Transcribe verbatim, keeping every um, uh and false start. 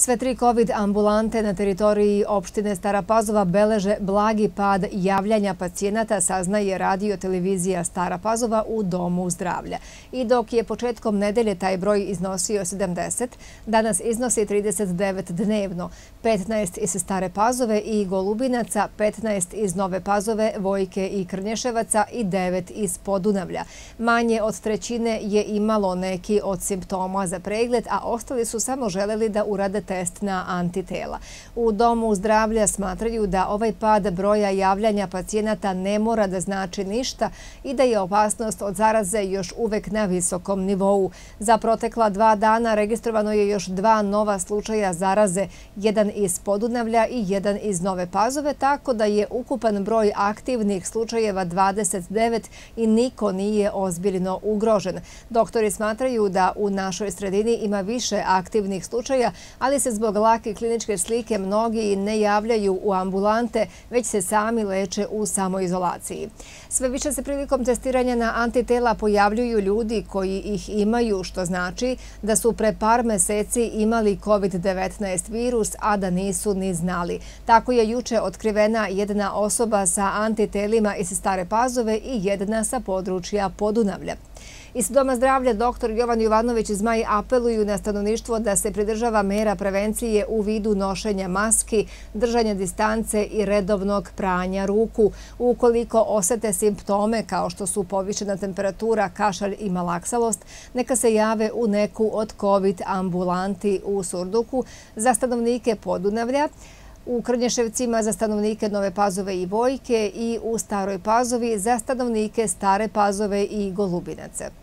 Sve tri kovid ambulante na teritoriji opštine Stara Pazova beleže blagi pad javljanja pacijenata, saznaje radio televizija Stara Pazova u Domu zdravlja. I dok je početkom nedelje taj broj iznosio sedamdeset, danas iznosi trideset devet dnevno, petnaest iz Stare Pazove i Golubinaca, petnaest iz Nove Pazove, Vojke i Krnješevaca i devet iz Podunavlja. Manje od trećine je imalo neki od simptoma za pregled, a ostali su samo želeli da urade test na antitela. U Domu zdravlja smatraju da ovaj pad broja javljanja pacijenata ne mora da znači ništa i da je opasnost od zaraze još uvek na visokom nivou. Za protekla dva dana registrovano je još dva nova slučaja zaraze, jedan iz Podunavlja i jedan iz Nove Pazove, tako da je ukupan broj aktivnih slučajeva dvadeset devet i niko nije ozbiljno ugrožen. Doktori smatraju da u našoj sredini ima više aktivnih slučaja, ali se zbog lake kliničke slike mnogi ne javljaju u ambulante, već se sami leče u samoizolaciji. Sve više se prilikom testiranja na antitela pojavljuju ljudi koji ih imaju, što znači da su pre par meseci imali kovid devetnaest virus, a da nisu ni znali. Tako je juče otkrivena jedna osoba sa antitelima iz Stare Pazove i jedna sa područja Podunavlja. Iz Doma zdravlja doktor Jovan Jovanović i Zmaj apeluju na stanovništvo da se pridržava mera prevencije u vidu nošenja maski, držanja distance i redovnog pranja ruku. Ukoliko osete simptome kao što su povišena temperatura, kašalj i malaksalost, neka se jave u neku od kovid ambulanti u Surduku za stanovnike Podunavlja, u Krnješevcima za stanovnike Nove Pazove i Vojke i u Staroj Pazovi za stanovnike Stare Pazove i Golubinace.